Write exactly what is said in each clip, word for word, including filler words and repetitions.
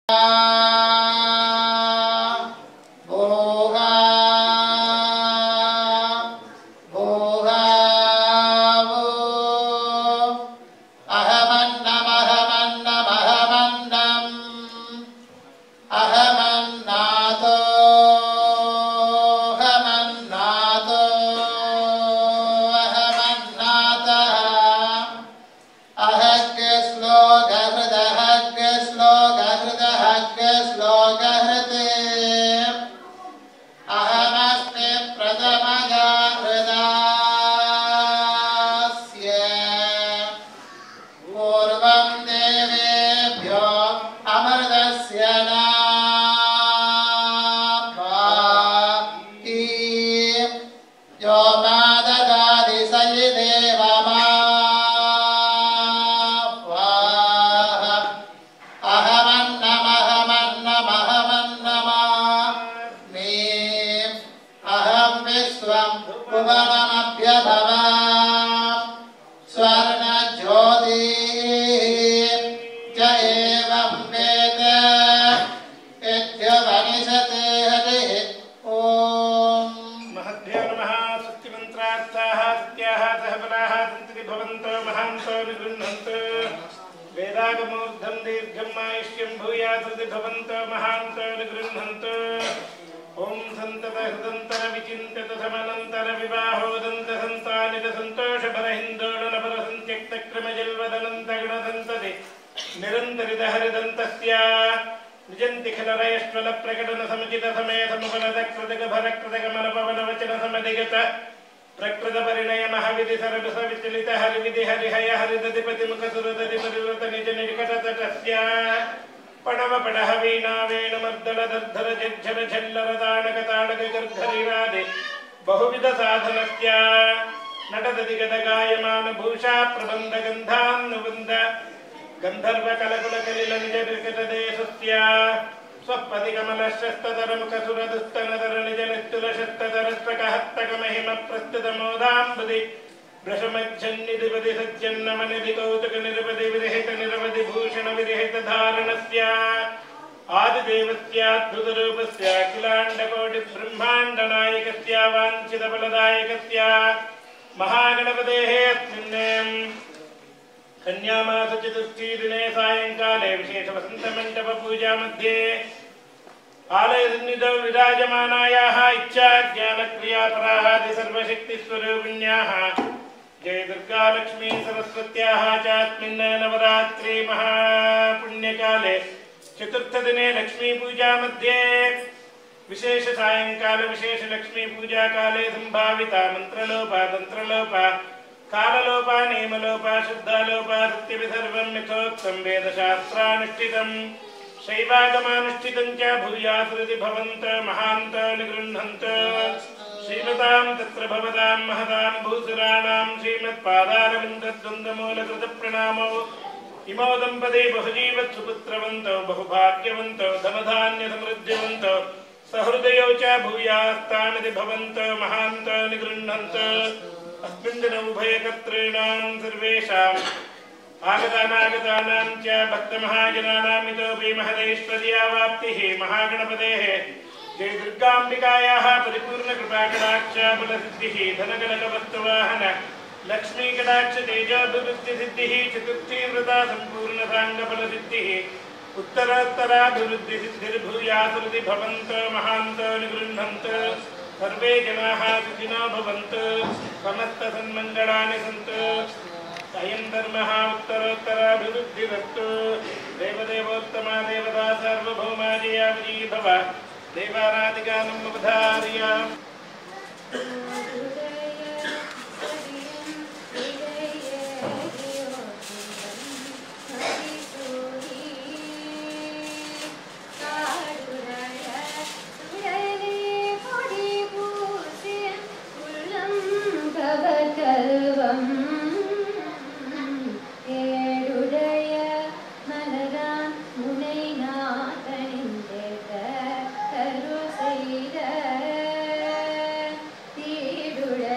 ीडुड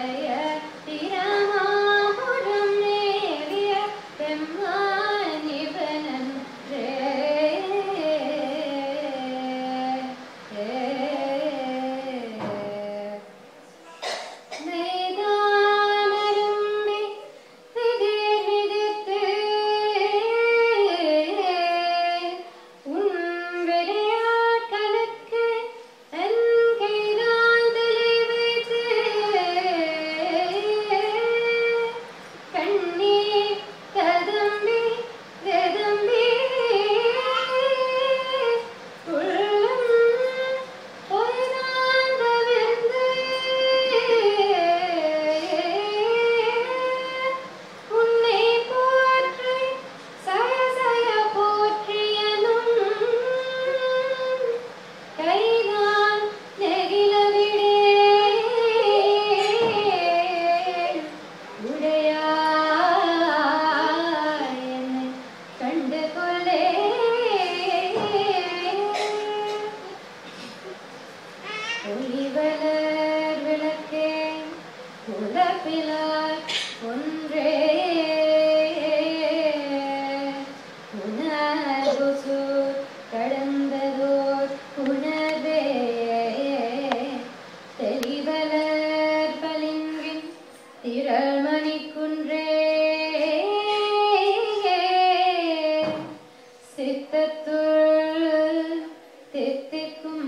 தித்திக்கும்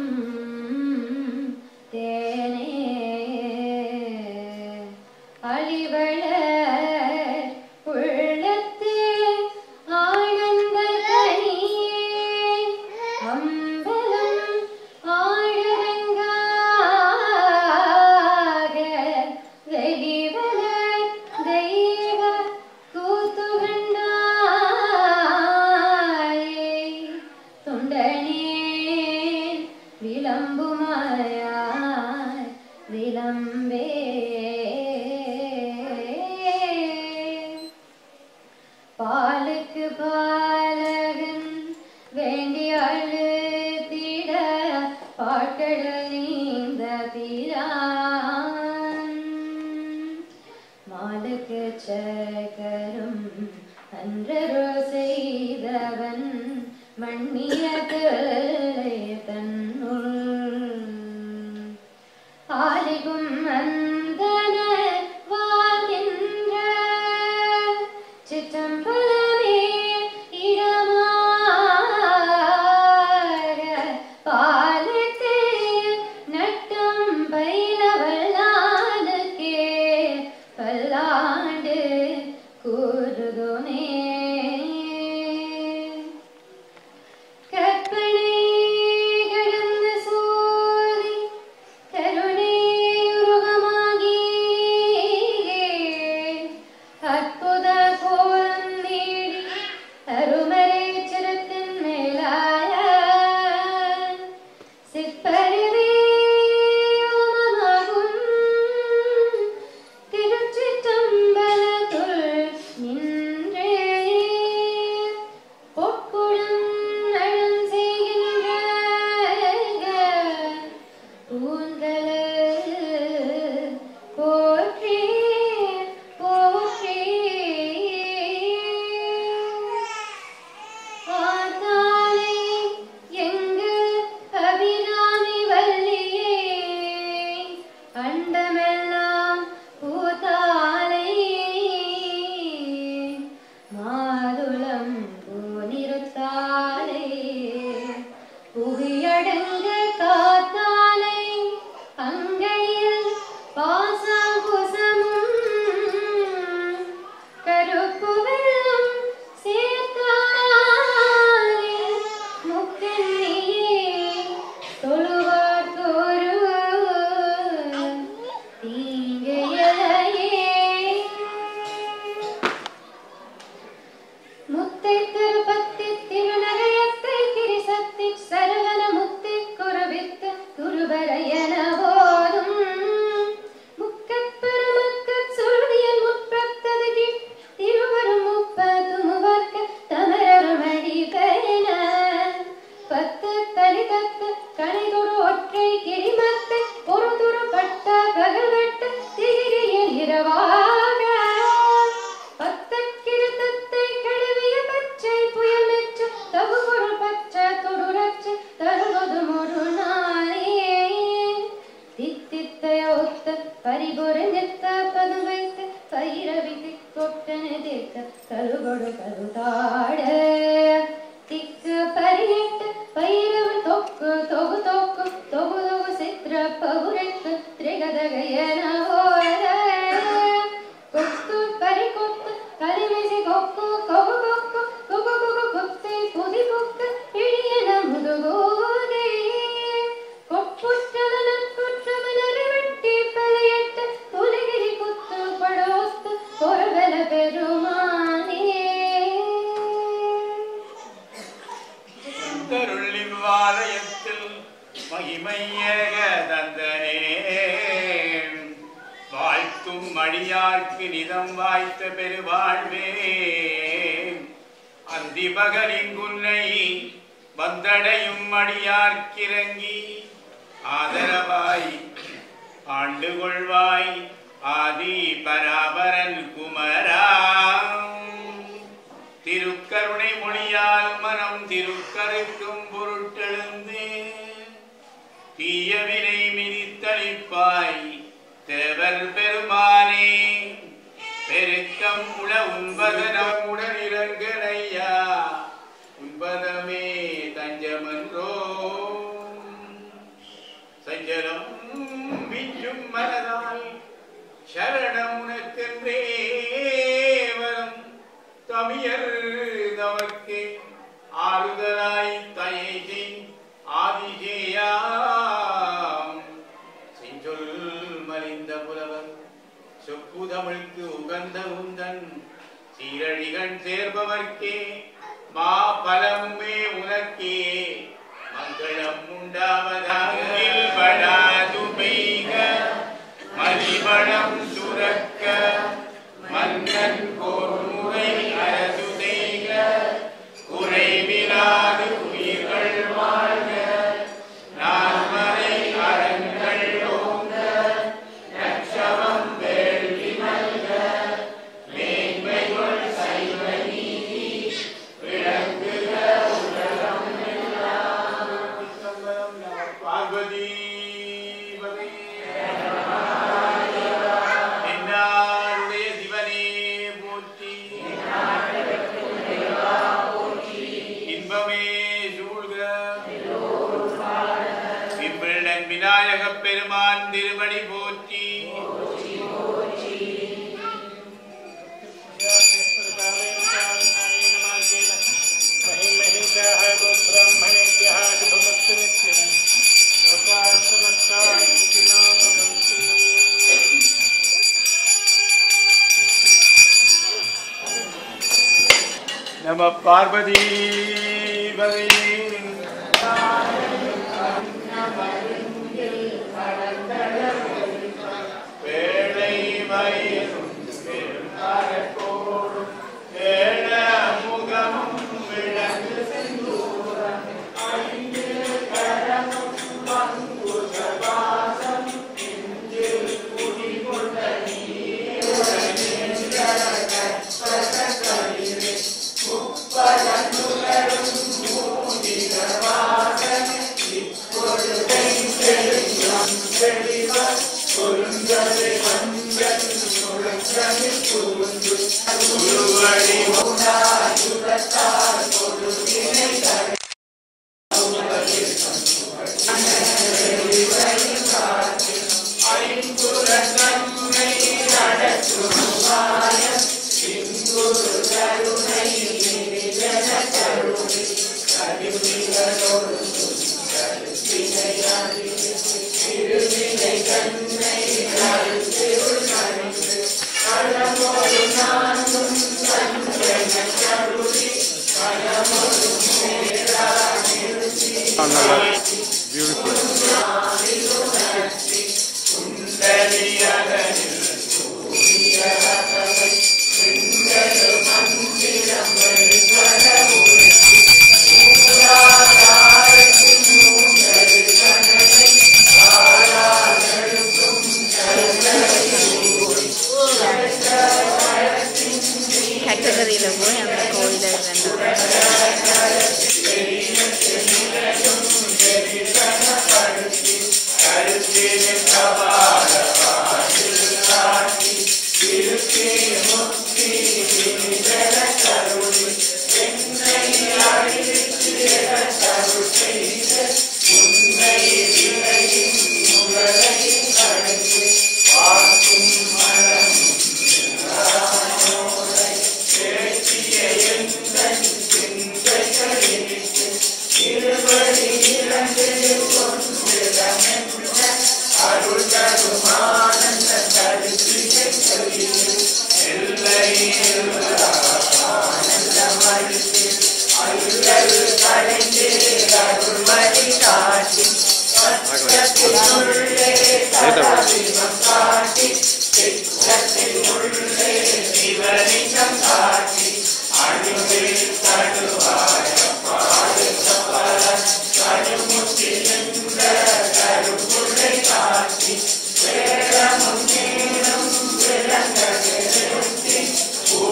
தேனே அழிவளர் உள்ளத்து ஆனந்த கனியே அம்பலம் ஆழரங்காக வெளிவளர் தெய்வ கூத்துகண்டாயே தொண்டனே விளம்புமாயாய் விளம்பே பாலுக்கு பாலகன் வேண்டி அழுத்திட பாட்டடல் நீந்த பிரான் மாலுக்கு சக்கரும் அன்றரோ செய்தவன் மண்ணிய தன்னுள் ஆலிகும் அந்தன வாழ்கின்ற சிற்றம்பலமே இடமாக பாலத்து நட்டம் பயிலவல்லானுக்கே பல்லாண்டு கூறுதுமே கற்பனை கடந்த சோதி கருணை உருவமாகி அற்புத கோலம் நீடி அருமறை சிரத்தின் மேலாய சிற்பருவே ஓமமாகும் திருச்சிற்றம்பலத்துள் நின்றே பொற்குடம் நலம் செய்கின்ற பூந்தலர் போற்றி போற்றி ஆத்தாளை எங்கள் அபிராமி வல்லியே அண்டமெல்லாம் பூத்தாளை மாதுளம் பூனிருத்தாளை புவியடங்க காத்தாளை அங்கையில் பாசாங்குசமும் கருப்பு வெள்ளம் சேர்த்தாளே முக்கண்ணியே தொழுவார்க்கொரு தீங்கையலையே முத்தை திருப்பத்தி திருநகையத்தை கிரிசத்தி சரவண முத்தி குருவித்து குருவரையன போதும் முக்கற்பெருமக்கச் சொல்வியல் முற்பத்ததுகி திருவரும் முப்பது முவர்க்க தமரருமடி பெயன பத்து தலிதத்து கணைதொரு ஒற்றை கிரிமத்து ஒரு துரு பட்ட பகல்வெட்டு திகிரியில் இரவாக பத்தக்கிருத்தத்தை கழுவிய பச்சை புயல் மெச்சு தகுபொருள் பச்சை தொடுரச்சு தருவது ஒரு நாளே தித்தித்தைய ஒத்த பரிபொருத்த பது வைத்து பைரவிதி கொட்டன தேக்க கருகொடு கருதாட திக்கு பரியட்டு பைரவு தொக்கு தொகு தொக்கு தொகு தொகு சித்திர பகுரைக்கு திரிகதகையன ஓட கொத்து பரி கொத்து கலிமிசி கொக்கு கொகு கொக்கு கொகு கொகு கொத்தை புதி கொக்கு இழியன முதுகோதே கொப்புற்றல நட்புற்றமலரை வெட்டி பலையட்டு புலிகிரி குத்து படோஸ்து பொறுவல பெருமானே தருள்ளிவாலயத்தில் மகிமையக தந்தனே வாழ்த்தும் அடியார்க்கு நிதம் வாய்த்த பெருவாழ்வே அந்தி பகலிங்குன்னை வந்தடையும் அடியார்க்கிறங்கி ஆதரவாய் ஆண்டு கொள்வாய் ஆதி பராபரன் குமரா திருக்கருணை மொழியால் மனம் திருக்கருக்கும் பொருட்டெழுந்து தீயவினை மிதித்தளிப்பாய் தேவர் பெருமானே பெருக்கம் உள உண்பதனம் உடனிரங்கனையா உண்பதமே தஞ்சம் மன்றோ சஞ்சலம் மிஞ்சும் மனதால் சரணம் உனக்கென்றே வரும் தமியர் தமக்கு ஆறுதலாய் தயைதி ஆதிஜேயாம் செஞ்சொல் மலிந்த புலவர் சொப்புதமிழ்க்கு உகந்த உந்தன் சீரழிகண் சேர்பவர்க்கே மா பலமுமே உனக்கே மங்களம் உண்டாவதாக படாது பெய்க மதிபடம் சுரக்க மன்னன் கோர்முறை அரசு செய்க குறைவிலாது உயிர்கள் வாழ்க நான்மறை அரண்கள் ஓங்க நட்சவம் வேள்வி மல்க மேன்மைகள் சைவ நீதி விளங்குக உலகம் எல்லாம். பார்வதி என்னாருடைய சிவனே போற்றி இன்பமே சூழ்க இம்பிள்ளன் விநாயகப் பெருமான் திருவடி போற்றி. நம பார்வதி வேளை வயிறும் பெருமாறோடும் வேள முகமும் விளங்கு செந்தூரம் ஐந்து கரமும் பங்குசபாசம் நெஞ்சில் குடிகொண்ட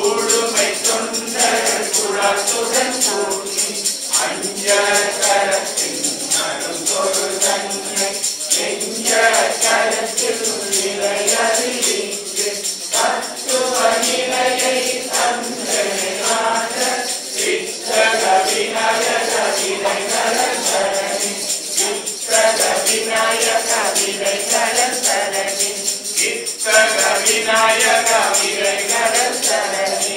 Anjana விநாயக விதைகளன் சரணி சித்தக விநாயக விதைகளன் சரணி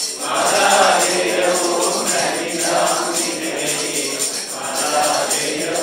Hare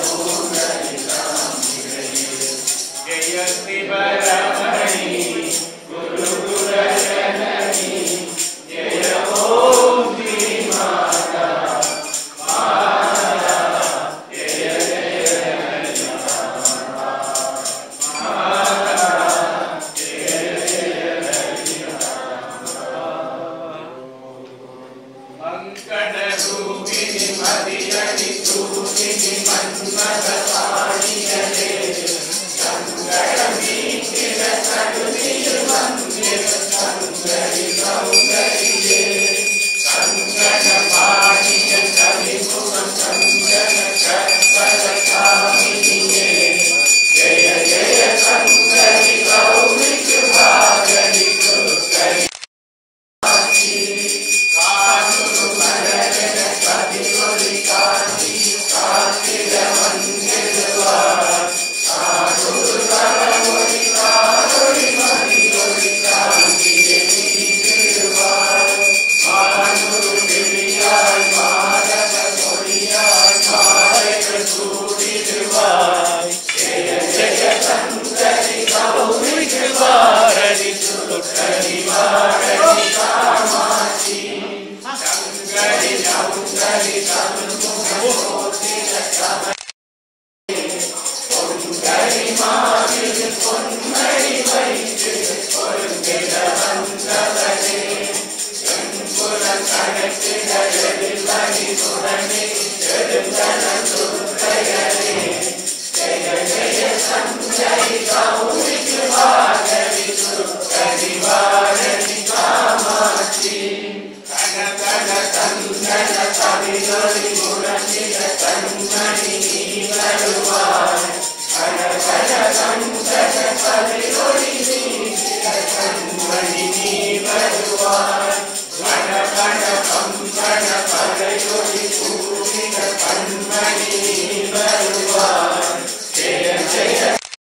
மங்களரூபிணி மதியணி தூபிணி மன்மதபாணியலே சங்கடம் நீக்கிட கருணியில் வந்திட சங்கரி சௌந்தரியே சங்கட பாணிய கவிமுகம் சங்கட கற்பக காமினியே ஜெய ஜெய சங்கரி கௌரிக்கு பாகரி குருக்கரி காதுரு மலரென கதிரொளி காட்டி காத்திட வந்திடுவார் காதுரு கரமொழி காதொளி மதியொளி காந்தியை நீதிடுவார் மானுரு கிளியாய் மாதக மொழியாய் மாலைகள் சூடிடுவாய் ஜெய ஜெய சங்கரி கௌரிக்கு பாரதி சுருக்கரி வாரதி காமாட்சி சங்கரி சௌந்தரி சண்முகோதிர பொங்கரி மாவிது பொன்மணி வைத்து பொருந்திட வந்தவரே செம்புல கடத்திட எதிர்மணி சுடனே எழுந்தன துர்க்கையரே ஜெய ஜெய சங்கரி கௌரிக்கு வாரதி சுருக்கரி வாரதி காமாட்சி கன கன கந்தன கவிதொளி முழங்கிட கண்மணி நீ வருவாய் கன கன கந்தன கவிதொளி நீங்கிட கண்மணி நீ வருவாய் கன கன கம்பன கலையொளி கூடிட கண்மணி நீ வருவாய் ஜெய ஜெய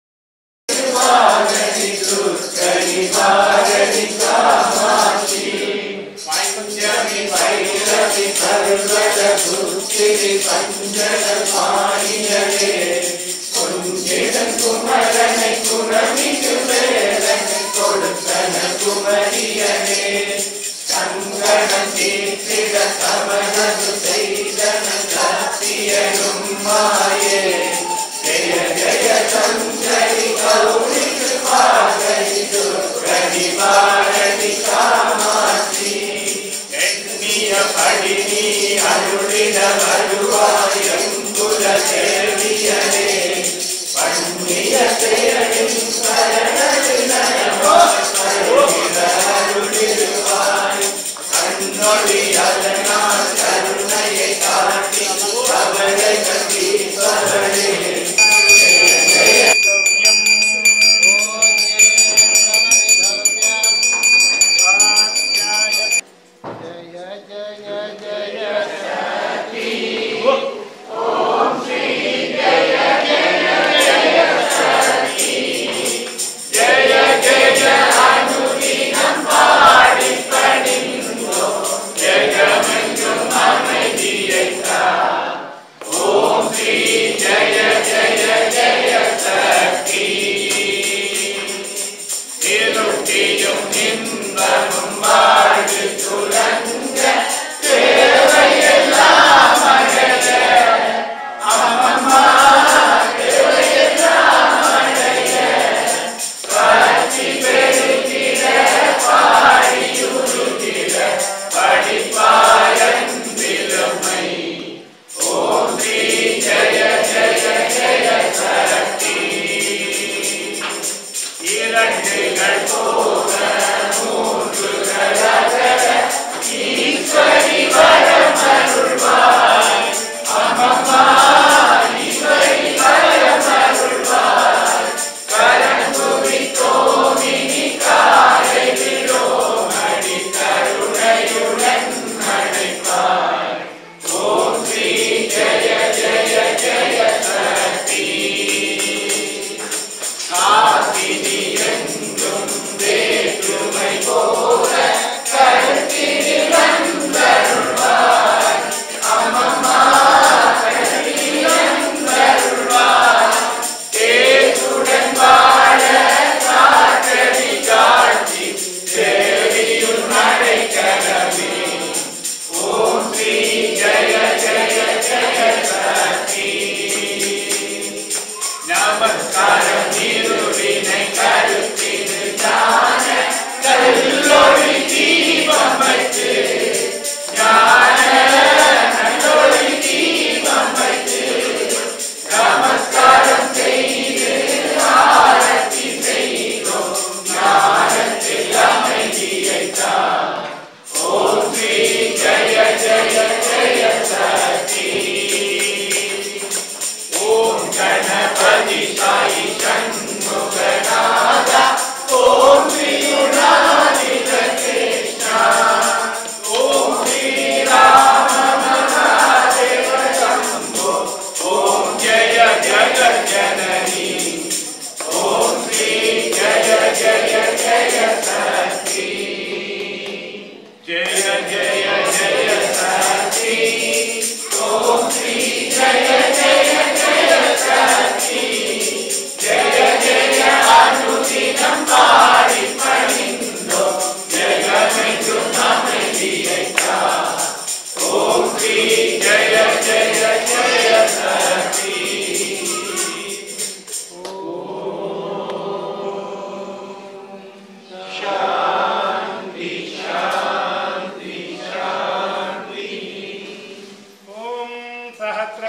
வாரதி துர்க்கரி வாரதி காமாட்சி பஞ்சமி வைரவி கருவத புத்திரி பஞ்சல பாணியரே குஞ்சிடன் குமரனை குணமிகு வேலனை கொடுத்தன குமரியனே சங்கடம் தீர்த்திட தவனது செய்தன சத்தியனும் மாயே ஜெய ஜெய சங்கரி கௌரிக்கு பாரதி துர்க்கரி வாரதி காமாட்சி எண்ணிய படி நீ அருளிட வருவாய் எங்குல தேவியனே பண்ணிய செயலின் கரணத்தில் அருளிடுவாய் கண்ணொழி அதனால் கருணையை காட்டி அவரை கட்டீஸ்வரனே வேற்றுமை போல கருத்தினில் வந்தருள்வாய்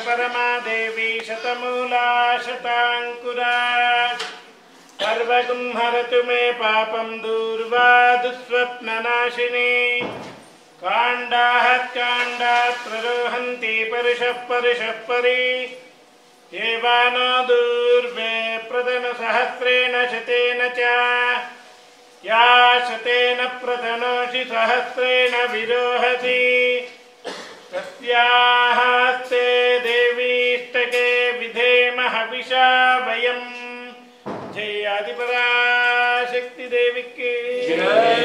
परमादेवी शतमूला शताङ्कुरा सर्वगुं हरतु मे पापं दूर्वा दुःस्वप्ननाशिनी काण्डात् काण्डात् प्ररोहन्ति परुषः परुषः परि देवानो दूर्वे प्रथमसहस्रेण शतेन च या शतेन प्रथनोषि सहस्रेण विरोहति तस्याः हस्ते देवीष्टके विधेमः हविषा वयम् जय आदिपराशक्ति देवी की जय।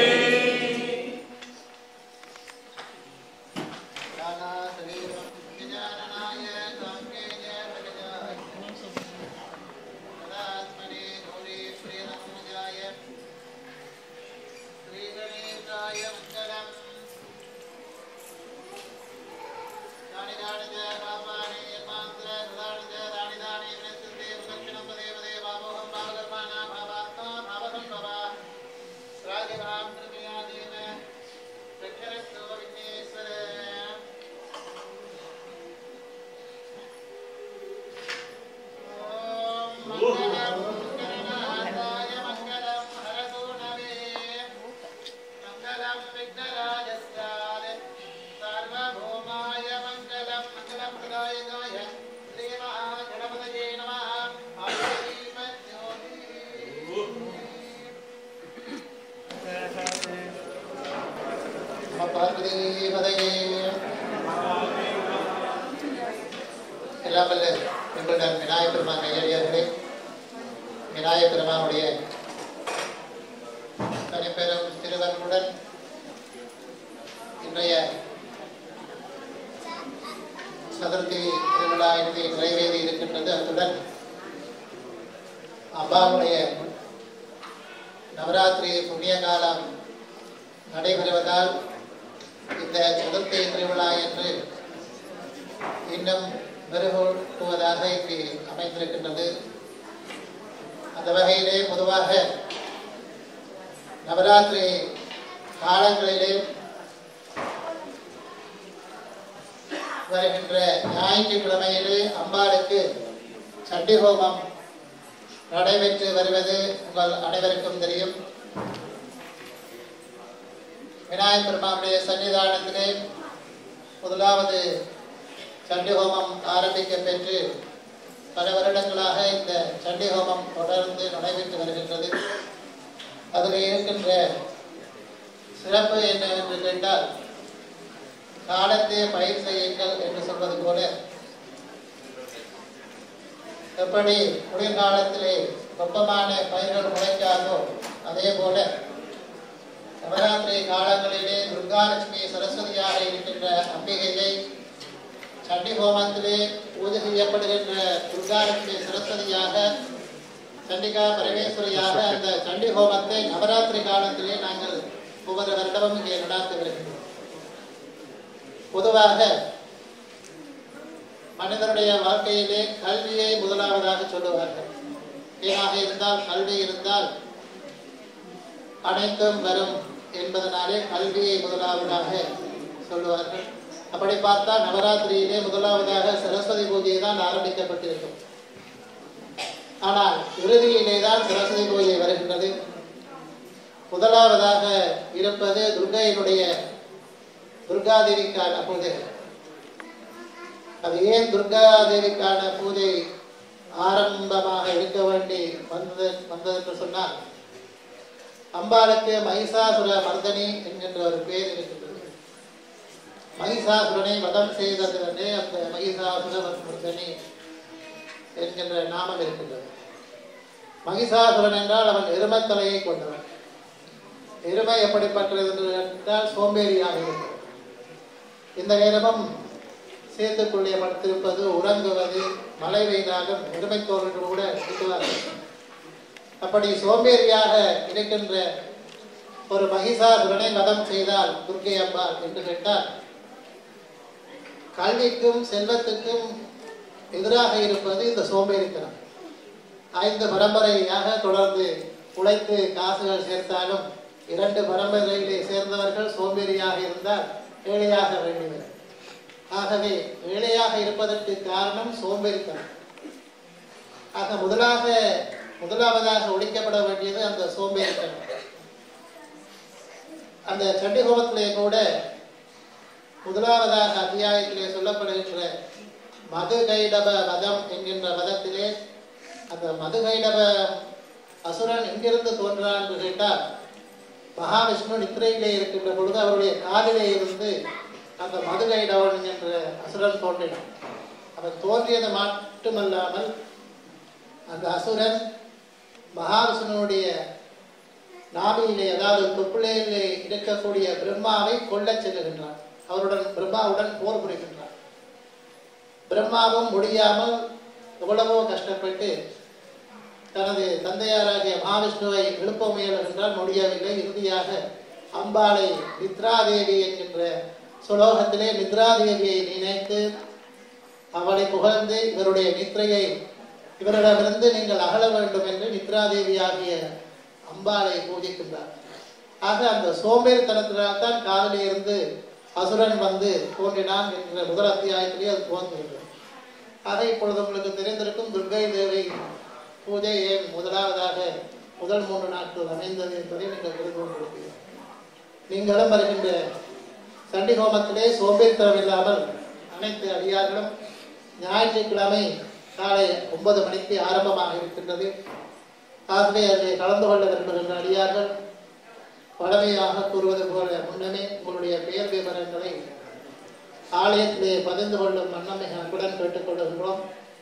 அப்படி சோம்பேறியாக இருக்கின்ற ஒரு மகிஷாசுரனை வதம் செய்தால் துர்க்கை அம்பாள் என்று கேட்டால், கல்விக்கும் செல்வத்துக்கும் எதிராக இருப்பது இந்த சோம்பேறித்தனம். ஐந்து பரம்பரையாக தொடர்ந்து உழைத்து காசுகள் சேர்த்தாலும் இரண்டு பரம்பரையிலே சேர்ந்தவர்கள் சோம்பேறியாக இருந்தால் ஏழையாக வேண்டியவர். ஆகவே ஏழையாக இருப்பதற்கு காரணம் சோம்பேறித்தனம். ஆக முதலாக முதலாவதாக ஒழிக்கப்பட வேண்டியது அந்த சோம்பேறித்தனம். அந்த சண்டி ஹோமத்திலே கூட முதலாவதாக அத்தியாயத்திலே சொல்லப்படுகின்ற மது கைடப வதம் என்கின்ற வதத்திலே அந்த மது கைடப அசுரன் எங்கிருந்து தோன்றான் என்று கேட்டால், மகாவிஷ்ணு நித்திரையிலே இருக்கின்ற பொழுது அவருடைய காலிலே இருந்து அந்த மது கைடவன் என்ற அசுரன் தோன்றினான். அவன் தோன்றியது மட்டுமல்லாமல் அந்த அசுரன் மகாவிஷ்ணுடைய நாபியிலே, அதாவது தொப்புளையிலே இருக்கக்கூடிய பிரம்மாவை கொல்லச் செல்லுகின்றான். அவருடன் பிரம்மாவுடன் போர் புரிகின்றான். பிரம்மாவும் முடியாமல் எவ்வளவோ கஷ்டப்பட்டு தனது தந்தையாராகிய மகாவிஷ்ணுவை எழுப்ப முயலுகின்றால் முடியவில்லை. இறுதியாக அம்பாளை நித்ராதேவி என்கின்ற சுலோகத்திலே நித்ராதேவியை நினைத்து அவளை புகழ்ந்து இவருடைய நித்ரையை இவரிடமிருந்து நீங்கள் அகல வேண்டும் என்று நித்ராதேவி ஆகிய அம்பாளை பூஜிக்கின்றார். ஆக அந்த சோம்பேறித்தனத்தினால்தான் காலிலே இருந்து அசுரன் வந்து தோன்றினான் என்ற முதல் அத்தியாயத்திலே அது தோன்றுகிறது. ஆக இப்பொழுது உங்களுக்கு தெரிந்திருக்கும் துர்கை தேவி பூஜை ஏன் முதலாவதாக முதல் மூன்று நாட்கள் அமைந்தது என்பதை நீங்கள் தெரிந்து கொண்டிருக்கிறீர்கள். நீங்களும் வருகின்ற சண்டி ஹோமத்திலே சோம்பேறித்தனம் இல்லாமல் அனைத்து அடியார்களும் ஞாயிற்றுக்கிழமை காலை ஒன்பது மணிக்கு ஆரம்பமாக இருக்கின்றது. ஆகவே அதில் கலந்து கொள்ள விரும்புகின்ற அடியார்கள் பழமையாக கூறுவது போல முன்னமே உங்களுடைய பெயர் விவரங்களை ஆலயத்திலே பதிந்து கொள்ளும் வண்ணம் மிக அன்புடன் கேட்டுக்கொள்கின்றோம்.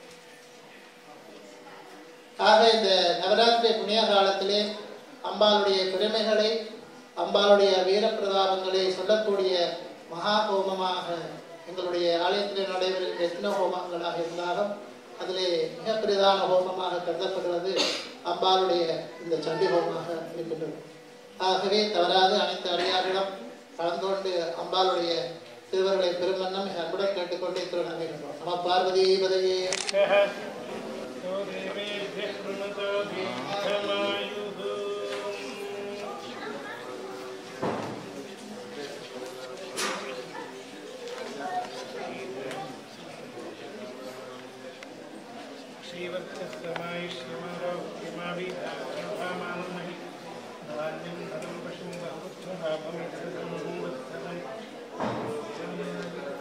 ஆக இந்த நவராத்திரி புண்ணிய காலத்திலே அம்பாளுடைய பெருமைகளை, அம்பாளுடைய வீரப்பிரதாபங்களை சொல்லக்கூடிய மகா ஹோமமாக எங்களுடைய ஆலயத்திலே நடைபெறுகின்ற எத்தனை ஹோமங்களாக இருந்தாலும் அதிலே மிக பிரதான ஹோமமாக கருதப்படுவது அம்பாளுடைய இந்த சண்டி ஹோமமாக இருக்கின்றது. ஆகவே தவறாது அனைத்து அடியார்களும் கலந்து கொண்டு அம்பாளுடைய திருவர்களை பெருமன்னம் மிக அன்புடன் கேட்டுக்கொண்டு இத்துடன் அமைகின்றோம். நம பார்வதி பதையே. धान्यं धनं पशुं बहुपुत्रं